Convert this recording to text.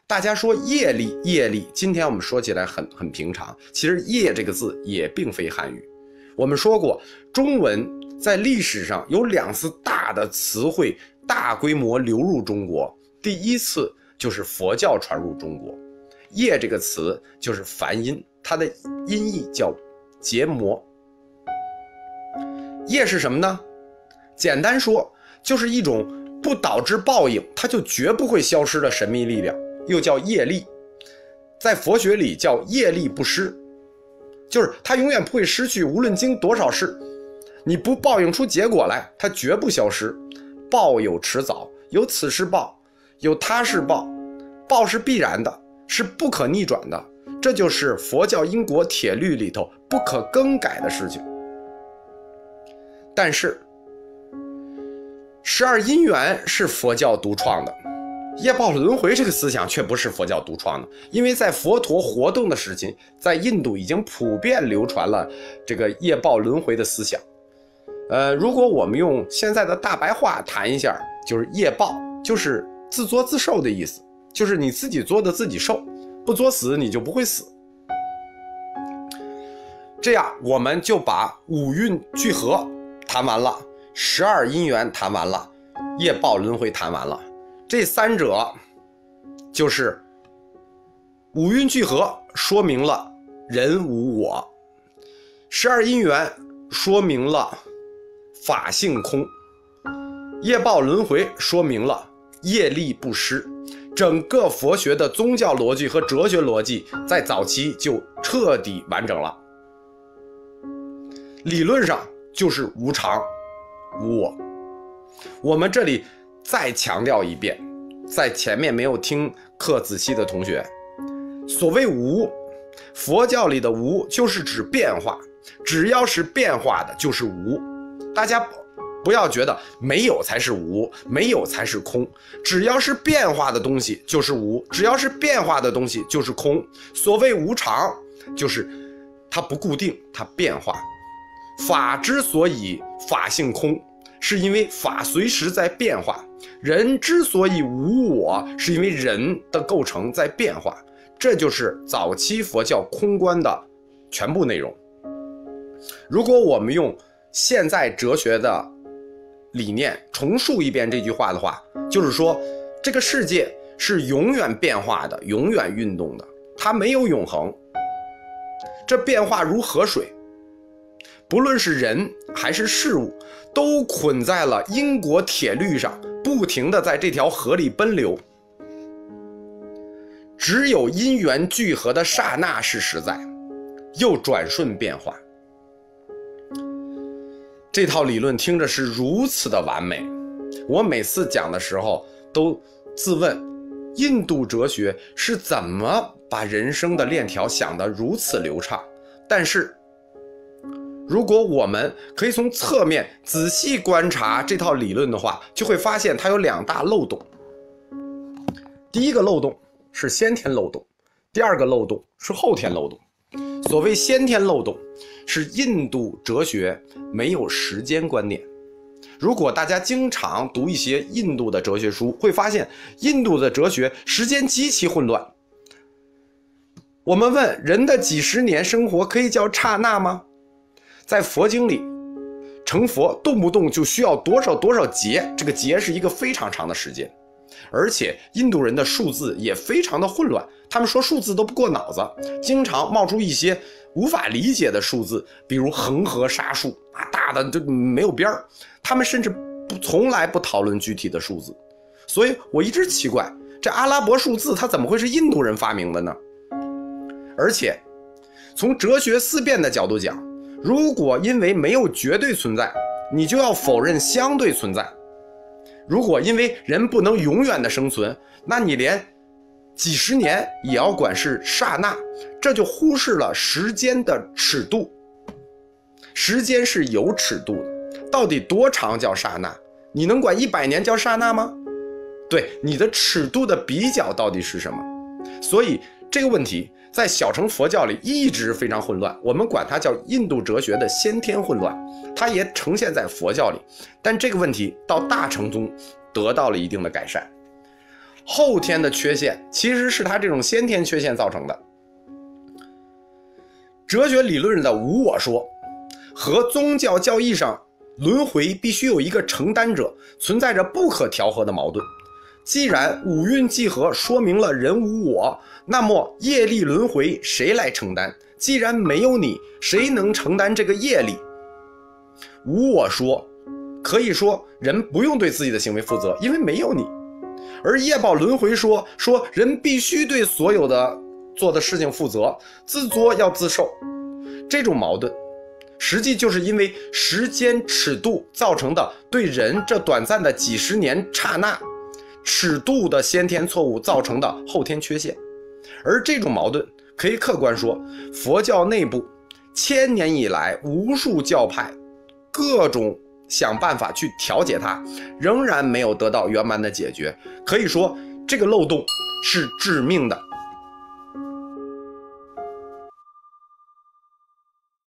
大家说业力，业力，今天我们说起来很平常，其实业这个字也并非汉语。我们说过，中文在历史上有2次大的词汇大规模流入中国，第一次就是佛教传入中国。业这个词就是梵音，它的音译叫结魔。业是什么呢？简单说，就是一种不导致报应，它就绝不会消失的神秘力量，又叫业力。在佛学里叫业力不失，就是它永远不会失去，无论经多少世，你不报应出结果来，它绝不消失。报有迟早，有此世报，有他世报，报是必然的，是不可逆转的，这就是佛教因果铁律里头不可更改的事情。但是12因缘是佛教独创的，业报轮回这个思想却不是佛教独创的，因为在佛陀活动的时期，在印度已经普遍流传了这个业报轮回的思想。如果我们用现在的大白话谈一下，就是业报就是自作自受的意思，就是你自己作的自己受，不作死你就不会死。这样我们就把五蕴聚合谈完了，12因缘谈完了，业报轮回谈完了。这3者就是五蕴聚合说明了人无我，12因缘说明了法性空，业报轮回说明了业力不失。整个佛学的宗教逻辑和哲学逻辑在早期就彻底完整了。理论上就是无常无我。我们这里再强调一遍，在前面没有听课仔细的同学，所谓无，佛教里的无就是指变化，只要是变化的就是无。大家不要觉得没有才是无，没有才是空，只要是变化的东西就是无，只要是变化的东西就是空。所谓无常，就是它不固定，它变化。法之所以法性空，是因为法随时在变化。人之所以无我，是因为人的构成在变化。这就是早期佛教空观的全部内容。如果我们用现在哲学的理念重述一遍这句话的话，就是说这个世界是永远变化的，永远运动的，它没有永恒。这变化如河水，不论是人还是事物，都捆在了因果铁律上，不停地在这条河里奔流。只有因缘聚合的刹那是实在，又转瞬变化。这套理论听着是如此的完美，我每次讲的时候都自问，印度哲学是怎么把人生的链条想得如此流畅。但是如果我们可以从侧面仔细观察这套理论的话，就会发现它有2大漏洞。第一个漏洞是先天漏洞，第2个漏洞是后天漏洞。所谓先天漏洞，是印度哲学没有时间观念。如果大家经常读一些印度的哲学书，会发现印度的哲学时间极其混乱。我们问，人的几十年生活可以叫刹那吗？在佛经里，成佛动不动就需要多少劫，这个劫是一个非常长的时间。而且印度人的数字也非常的混乱，他们说数字都不过脑子，经常冒出一些无法理解的数字，比如恒河沙数大的就没有边儿，他们甚至从来不讨论具体的数字。所以我一直奇怪，这阿拉伯数字它怎么会是印度人发明的呢？而且从哲学思辨的角度讲，如果因为没有绝对存在，你就要否认相对存在。如果因为人不能永远的生存，那你连几十年也要管是刹那，这就忽视了时间的尺度。时间是有尺度的，到底多长叫刹那？你能管100年叫刹那吗？对，你的尺度的比较到底是什么？所以这个问题在小乘佛教里一直非常混乱，我们管它叫印度哲学的先天混乱，它也呈现在佛教里。但这个问题到大乘宗得到了一定的改善。 后天的缺陷其实是他这种先天缺陷造成的。哲学理论的无我说和宗教教义上轮回必须有一个承担者存在着不可调和的矛盾。既然五蕴既合说明了人无我，那么业力轮回谁来承担？既然没有你，谁能承担这个业力？无我说可以说人不用对自己的行为负责，因为没有你。而业报轮回说人必须对所有的做的事情负责，自作要自受。这种矛盾实际就是因为时间尺度造成的对人这短暂的几十年刹那尺度的先天错误造成的后天缺陷。而这种矛盾可以客观说，佛教内部1000年以来无数教派各种想办法去调节它，仍然没有得到圆满的解决。可以说这个漏洞是致命的。